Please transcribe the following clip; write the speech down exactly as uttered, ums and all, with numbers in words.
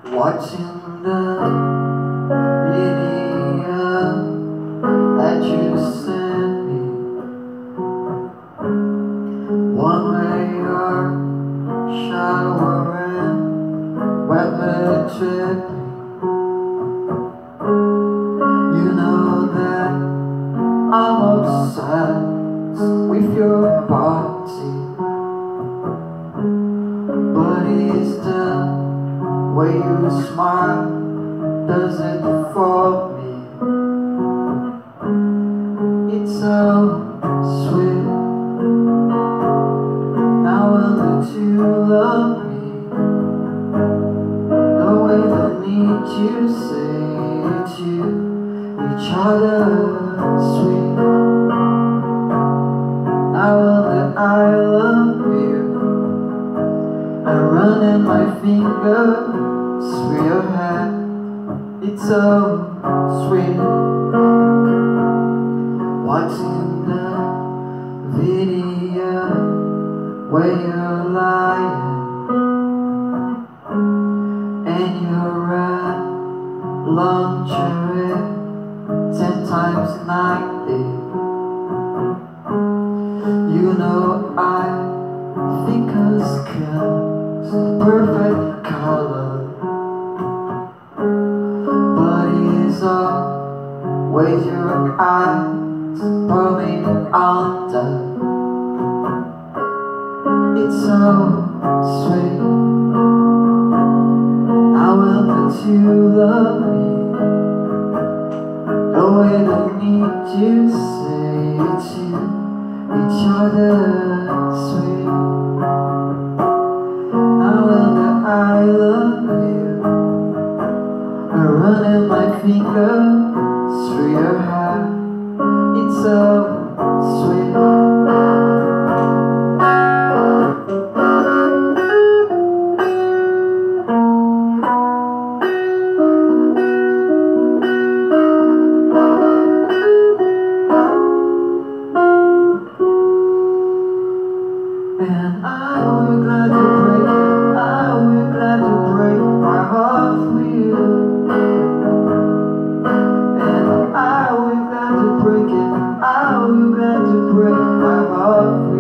Watching the video that you sent me, one where you're showering wet gently. You know that I'm obsessed with your body, but it's the way you smile does it for me. It's so sweet. Now I know you love me. The way the need to say it to each other sweet. Now that I love you, I'm running my fingers through your hair. It's so sweet. Watching the video where you're lying and you're at lingerie ten times nightly. You know I think us skin's perfect color, but it's always your eyes pulling under. It's so sweet. I will that you love me. The way they need to say it to each other sweet. Now that I love you, I'm running my fingers through your hair. It's so sweet. And I will glad to break it, I will glad to break my heart for you. And I will glad to break it, I will glad to break my heart for you.